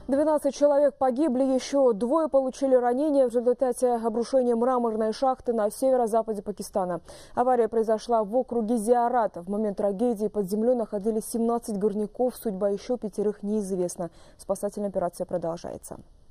12 человек погибли, еще двое получили ранения в результате обрушения мраморной шахты на северо-западе Пакистана. Авария произошла в округе Зиарат. В момент трагедии под землей находились 17 горняков, судьба еще 5 неизвестна. Спасательная операция продолжается.